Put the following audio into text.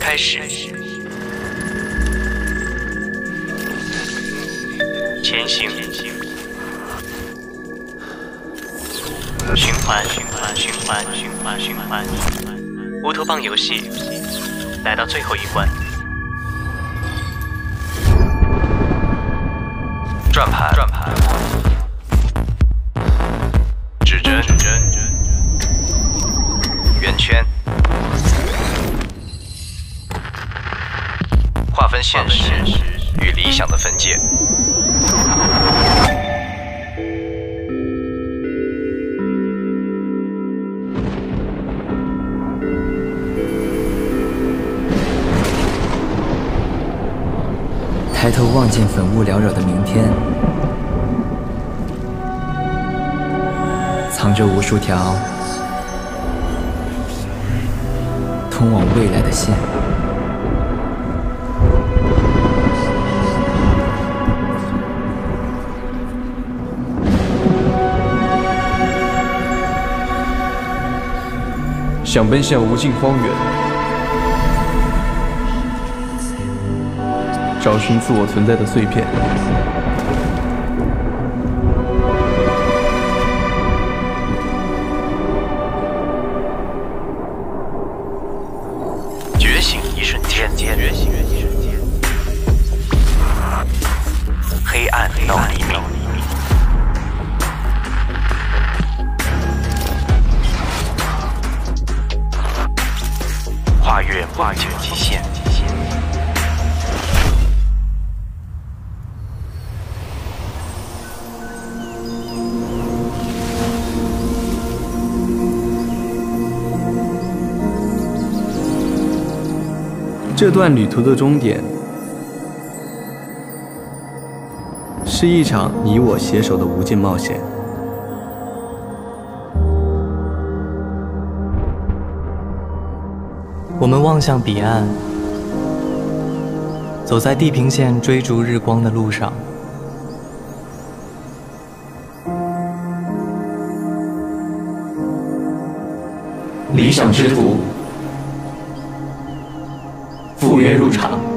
开始。前行，循环，乌托邦游戏来到最后一关。转盘，指针，圆圈，划分现实与理想的分界。 抬头望见粉雾缭绕的明天，藏着无数条通往未来的线。 想奔向无尽荒原，找寻自我存在的碎片。 觉醒一瞬间，黑暗到黎明。跨越梦境极限。 这段旅途的终点，是一场你我携手的无尽冒险。 我们望向彼岸，走在地平线追逐日光的路上。 理想之途，赴约入场。